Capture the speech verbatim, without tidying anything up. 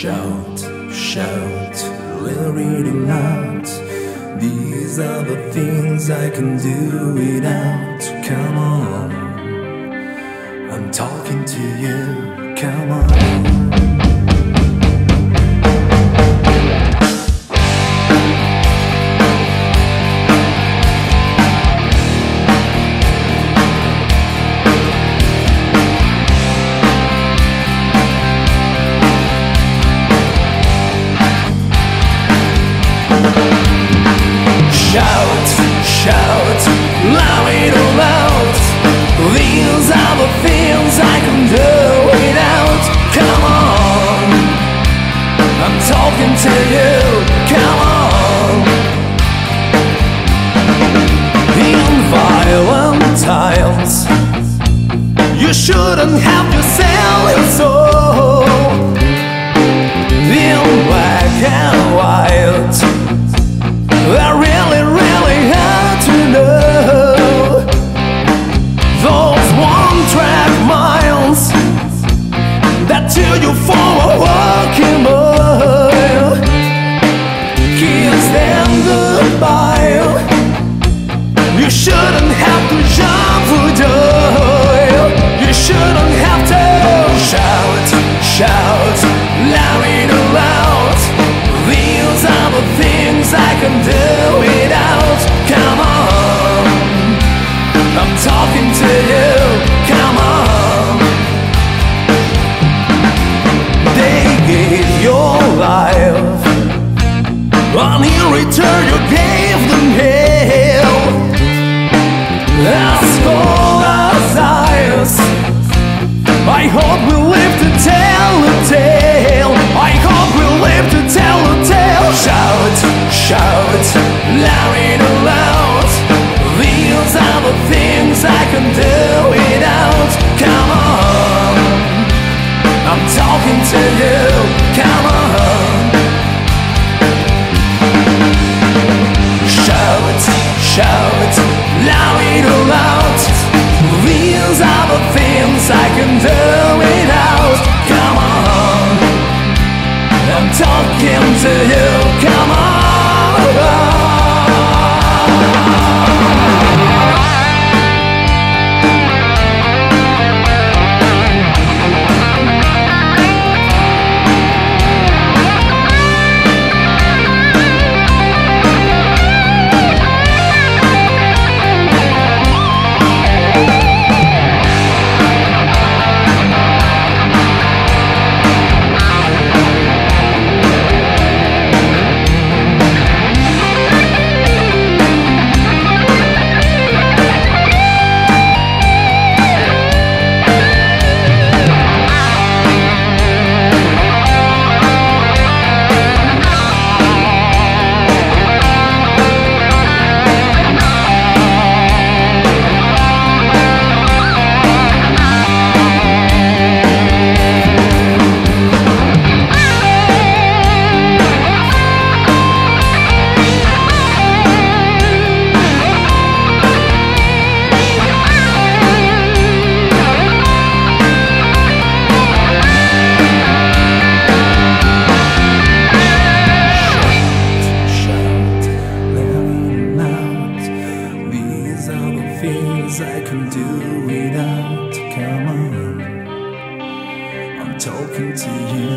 Shout, shout, let it out. These are the things I can do without. Come on, I'm talking to you. Come on. Shout, shout, loud it all out. These are the things I can do without. Come on, I'm talking to you. Come on. In violent times, you shouldn't have to sell your soul. In black and white, I really, really had to know those one-track miles that till you for a walking mile. Kiss them goodbye. You shouldn't have to jump for joy. You shouldn't have to shout, shout, loud it aloud. These are the things I can do without. Come on, I'm talking to you. Come on. They gave your life, and in return you gave them hell. As cold as ice, I hope we'll live to tell the tale. I hope we'll live to tell the tale. Shout, shout, loud it aloud. These are the things I can do without. Come on, I'm talking to you. Come on. Shout, shout, loud it aloud. These are the things I can do without. Come on, I'm talking to you. Come on. Things I can do without. Come on, I'm talking to you.